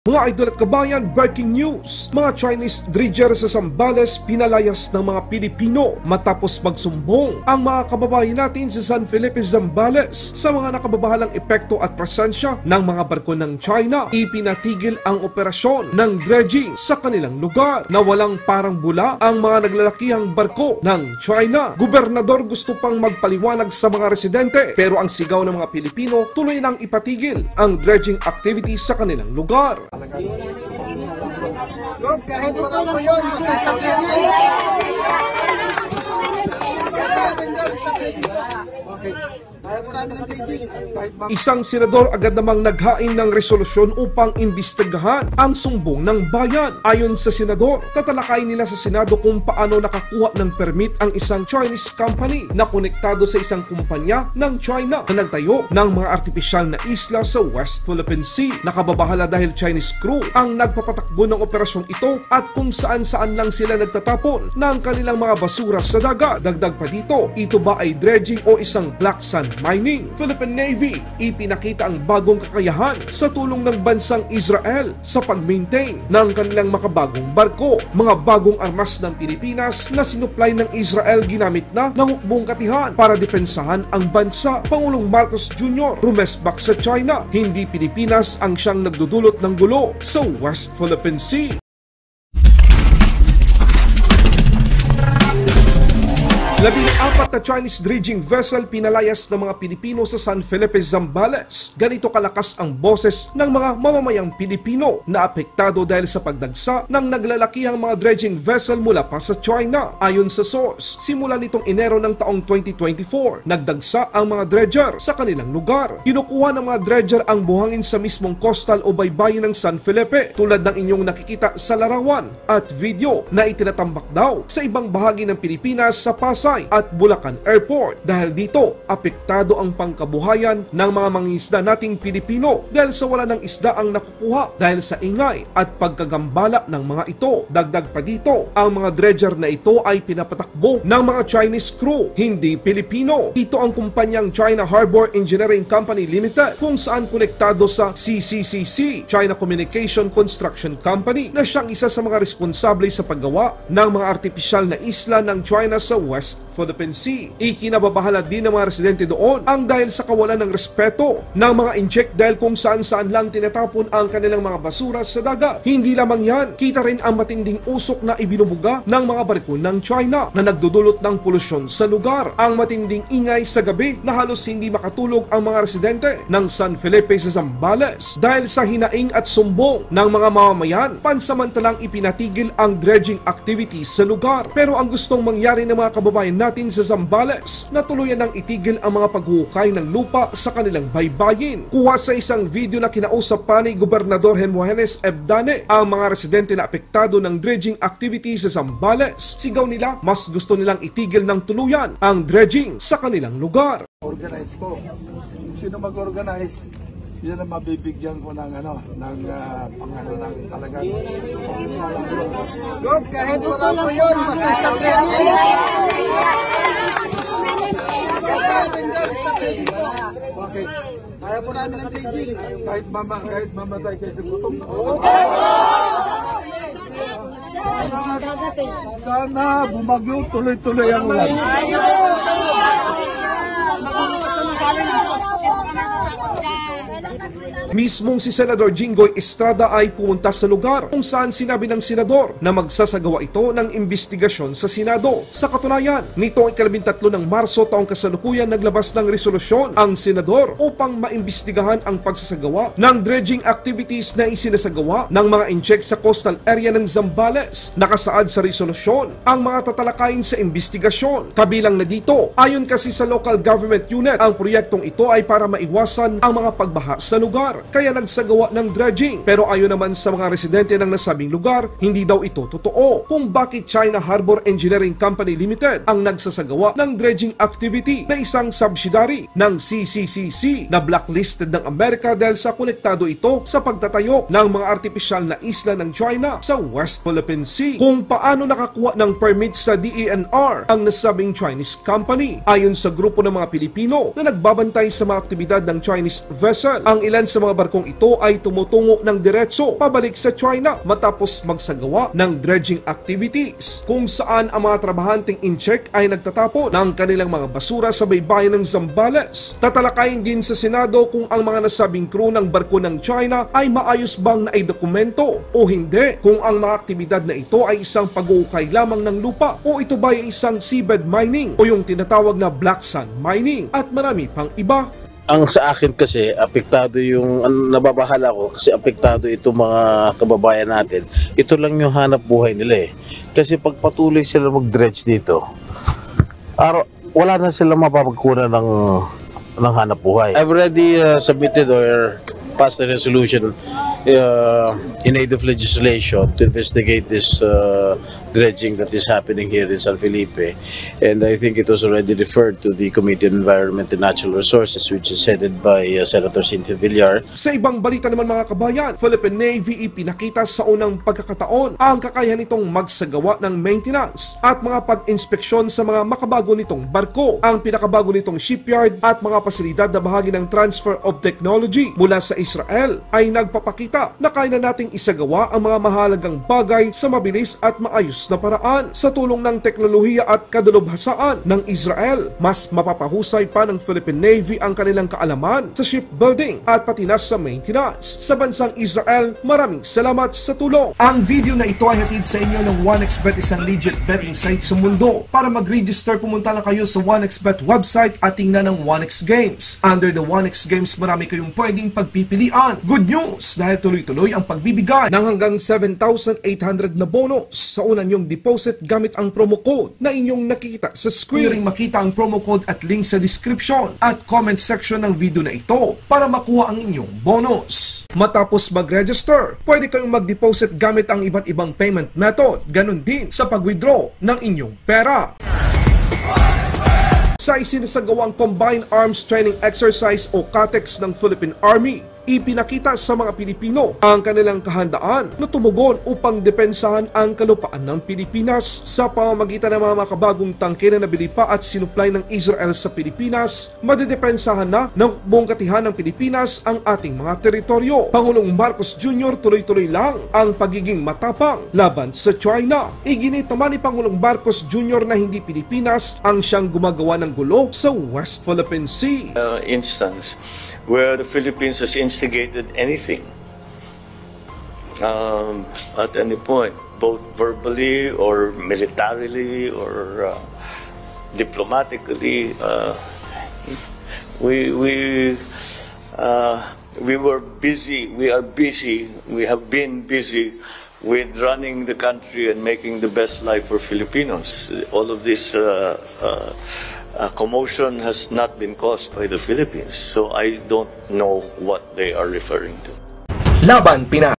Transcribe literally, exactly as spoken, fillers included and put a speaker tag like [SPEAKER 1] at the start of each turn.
[SPEAKER 1] Mga idol at kabayan, breaking news! Mga Chinese dredger sa Zambales pinalayas ng mga Pilipino matapos magsumbong ang mga kababayan natin sa San Felipe, Zambales sa mga nakababahalang epekto at presensya ng mga barko ng China. Ipinatigil ang operasyon ng dredging sa kanilang lugar na walang parang bula ang mga naglalakihang barko ng China. Gobernador gusto pang magpaliwanag sa mga residente pero ang sigaw ng mga Pilipino tuloy nang ipatigil ang dredging activities sa kanilang lugar.
[SPEAKER 2] Look, kahit mga po yun, masasakyan yun. Okay.
[SPEAKER 1] Isang senador agad namang naghain ng resolusyon upang imbestigahan ang sumbong ng bayan. Ayon sa senador, tatalakayin nila sa Senado kung paano nakakuha ng permit ang isang Chinese company na konektado sa isang kumpanya ng China na nagtayo ng mga artipisyal na isla sa West Philippine Sea. Nakababahala dahil Chinese crew ang nagpapatakbo ng operasyong ito at kung saan-saan lang sila nagtatapon ng kanilang mga basura sa dagat. Dagdag pa dito, ito ba ay dredging o isang black sand mining? Philippine Navy ipinakita ang bagong kakayahan sa tulong ng bansang Israel sa pag-maintain ng kanilang makabagong barko. Mga bagong armas ng Pilipinas na sinuplay ng Israel ginamit na ng hukbong katihan para depensahan ang bansa. Pangulong Marcos Junior rumesbak sa China, hindi Pilipinas ang siyang nagdudulot ng gulo sa West Philippine Sea. Labing apat na Chinese dredging vessel pinalayas ng mga Pilipino sa San Felipe, Zambales. Ganito kalakas ang boses ng mga mamamayang Pilipino na apektado dahil sa pagdagsa ng naglalakihang mga dredging vessel mula pa sa China. Ayon sa source, simula nitong Enero ng taong twenty twenty-four, nagdagsa ang mga dredger sa kanilang lugar. Kinukuha ng mga dredger ang buhangin sa mismong coastal o baybayin ng San Felipe tulad ng inyong nakikita sa larawan at video na itinatambak daw sa ibang bahagi ng Pilipinas sa Pasay at Bulacan Airport. Dahil dito, apektado ang pangkabuhayan ng mga mangingisda nating Pilipino dahil sa wala ng isda ang nakukuha dahil sa ingay at pagkagambala ng mga ito. Dagdag pa dito, ang mga dredger na ito ay pinapatakbo ng mga Chinese crew, hindi Pilipino. Ito ang kumpanyang China Harbor Engineering Company Limited kung saan konektado sa C C C C, China Communication Construction Company, na siyang isa sa mga responsable sa paggawa ng mga artipisyal na isla ng China sa West Philippine Sea. Ikinababahala din ng mga residente doon ang dahil sa kawalan ng respeto ng mga incheck dahil kung saan-saan lang tinatapon ang kanilang mga basura sa dagat. Hindi lamang yan, kita rin ang matinding usok na ibinubuga ng mga barko ng China na nagdudulot ng polusyon sa lugar. Ang matinding ingay sa gabi na halos hindi makatulog ang mga residente ng San Felipe sa Zambales dahil sa hinaing at sumbong ng mga mamamayan. Pansamantalang ipinatigil ang dredging activities sa lugar. Pero ang gustong mangyari ng mga kababayan natin sa Zambales na tuluyan ng itigil ang mga paghuhukay ng lupa sa kanilang baybayin. Kuha sa isang video na kinausap pa ni Gobernador Henmogenes Ebdane ang mga residente na apektado ng dredging activities sa Zambales. Sigaw nila, mas gusto nilang itigil ng tuluyan ang dredging sa kanilang lugar.
[SPEAKER 2] Organize ko. Sino mag-organize? Yan ang mabibigyan ko ng ano, ng uh, pangano ng talagang Look, kahit mga po yun, masasakyan yun. Okay. Kaya po namin ng dredging. Kahit mama, kahit mamatay kayo sa gutom. Sana bumagyo, tuloy-tuloy ang ulan.
[SPEAKER 1] Mismong si Senador Jinggoy Estrada ay pumunta sa lugar kung saan sinabi ng senador na magsasagawa ito ng investigasyon sa Senado. Sa katunayan, nitong ikalabintatlo ng Marso taong kasalukuyan naglabas ng resolusyon ang senador upang maimbestigahan ang pagsasagawa ng dredging activities na isinasagawa ng mga incheck sa coastal area ng Zambales. Nakasaad sa resolusyon ang mga tatalakayin sa investigasyon. Kabilang na dito, ayon kasi sa local government unit, ang proyektong ito ay para maiwasan ang mga pagbaha sa lugar, kaya nagsagawa ng dredging. Pero ayon naman sa mga residente ng nasabing lugar, hindi daw ito totoo kung bakit China Harbor Engineering Company Limited ang nagsasagawa ng dredging activity na isang subsidiary ng C C C C na blacklisted ng Amerika dahil sa konektado ito sa pagtatayo ng mga artipisyal na isla ng China sa West Philippine Sea. Kung paano nakakuha ng permit sa D E N R ang nasabing Chinese company. Ayon sa grupo ng mga Pilipino na nagbabantay sa mga aktibidad ng Chinese vessel, ang ilan sa mga mga barkong ito ay tumutungo ng diretso pabalik sa China matapos magsagawa ng dredging activities, kung saan ang mga trabahanteng in-check ay nagtatapon ng kanilang mga basura sa baybayin ng Zambales. Tatalakayin din sa Senado kung ang mga nasabing crew ng barko ng China ay maayos bang naidokumento o hindi, kung ang mga aktibidad na ito ay isang pag-uukay lamang ng lupa o ito ba ay isang seabed mining o yung tinatawag na black sand mining, at marami pang iba.
[SPEAKER 3] Ang sa akin kasi, apektado yung, ang nababahala ko kasi apektado itong mga kababayan natin. Ito lang yung hanap buhay nila eh. Kasi pag patuloy sila mag-dredge dito, araw, wala na sila mapapagkunan ng, ng hanap buhay. I've already uh, submitted or passed a resolution uh, in aid of legislation to investigate this uh, dredging that is happening here in San Felipe, and I think it was already referred to the Committee on Environment and Natural Resources, which is headed by uh, Senator Cynthia Villar.
[SPEAKER 1] Sa ibang balita naman mga kabayan, Philippine Navy ipinakita sa unang pagkakataon ang kakayahan nitong magsagawa ng maintenance at mga pag-inspeksyon sa mga makabago nitong barko, ang pinakabago nitong shipyard at mga pasilidad na bahagi ng transfer of technology mula sa Israel ay nagpapakita na kaya na nating isagawa ang mga mahalagang bagay sa mabilis at maayos na paraan. Sa tulong ng teknolohiya at kadalubhasaan ng Israel, mas mapapahusay pa ng Philippine Navy ang kanilang kaalaman sa shipbuilding at pati na sa maintenance sa bansang Israel. Maraming salamat sa tulong. Ang video na ito ay hatid sa inyo ng OneXBet, isang legit betting site sa mundo. Para mag-register, pumunta lang kayo sa OneXBet website at tingnan ng OneX Games. Under the OneX Games, marami kayong pwedeng pagpipilian. Good news! Dahil tuloy-tuloy ang pagbibigay ng hanggang seven thousand eight hundred na bonus sa unang yung deposit gamit ang promo code na inyong nakita sa screen. Pwedeng makita ang promo code at link sa description at comment section ng video na ito para makuha ang inyong bonus. Matapos mag-register, pwede kayong mag-deposit gamit ang iba't ibang payment method. Ganon din sa pag-withdraw ng inyong pera. Sa isinasagawang Combined Arms Training Exercise o CATEX ng Philippine Army, ipinakita sa mga Pilipino ang kanilang kahandaan na tumugon upang depensahan ang kalupaan ng Pilipinas sa pamamagitan ng mga makabagong tangke na nabili pa at sinuplay ng Israel sa Pilipinas. Madedepensahan na ng buong katihan ng Pilipinas ang ating mga teritoryo. Pangulong Marcos Junior tuloy-tuloy lang ang pagiging matapang laban sa China. Iginit naman ni Pangulong Marcos Junior na hindi Pilipinas ang siyang gumagawa ng gulo sa West Philippine Sea.
[SPEAKER 4] Uh, instance where the Philippines has instigated anything um, at any point, both verbally or militarily or uh, diplomatically. Uh, we we uh, we were busy. We are busy. We have been busy with running the country and making the best life for Filipinos. All of this. Uh, uh, Uh, commotion has not been caused by the Philippines, so I don't know what they are referring to.
[SPEAKER 1] Laban Pinas.